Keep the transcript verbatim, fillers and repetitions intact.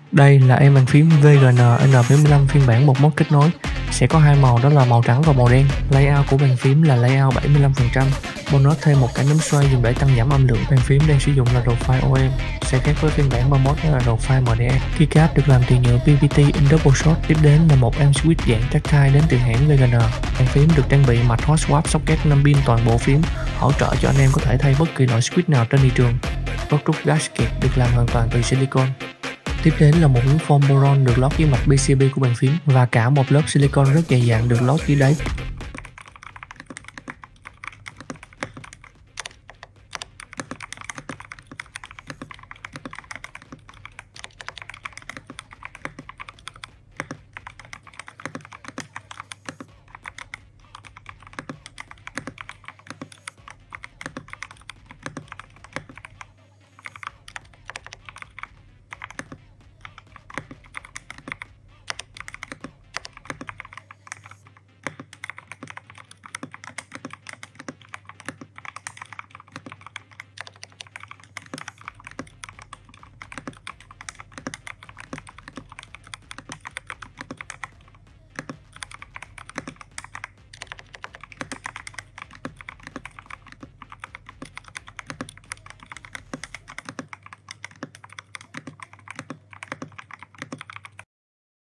Đây là em bàn phím vê giê en en bảy mươi lăm phiên bản một mốt kết nối, sẽ có hai màu đó là màu trắng và màu đen. Layout của bàn phím là layout bảy mươi lăm phần trăm. Bonus thêm một cái nấm xoay dùng để tăng giảm âm lượng. Bàn phím đang sử dụng là đồ file o em, sẽ khác với phiên bản ba mươi mốt đó là đồ file em đê ép. Keycap được làm từ nhựa pê vê tê in double shot. Tiếp đến là một em switch dạng tactile đến từ hãng vê giê en. Bàn phím được trang bị mặt hot swap socket năm pin toàn bộ phím, hỗ trợ cho anh em có thể thay bất kỳ loại switch nào trên thị trường. Góc trúc gasket được làm hoàn toàn từ silicon. Tiếp đến là một miếng foam boron được lót dưới mặt pê xê bê của bàn phím và cả một lớp silicon rất dày dặn được lót dưới đáy.